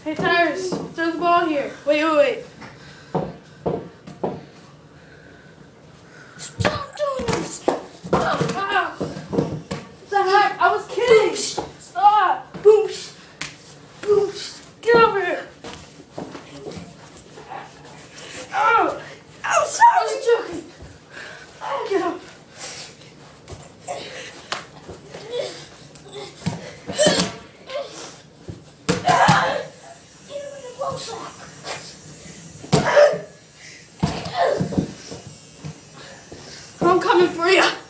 Hey, Tires, throw the ball here. Wait. Stop doing this. Ow. What the heck? I was kidding. Boosh. Stop. Boosh. Boosh. Get over here. Oh. I'm sorry. I was joking. Get up. I'm coming for you.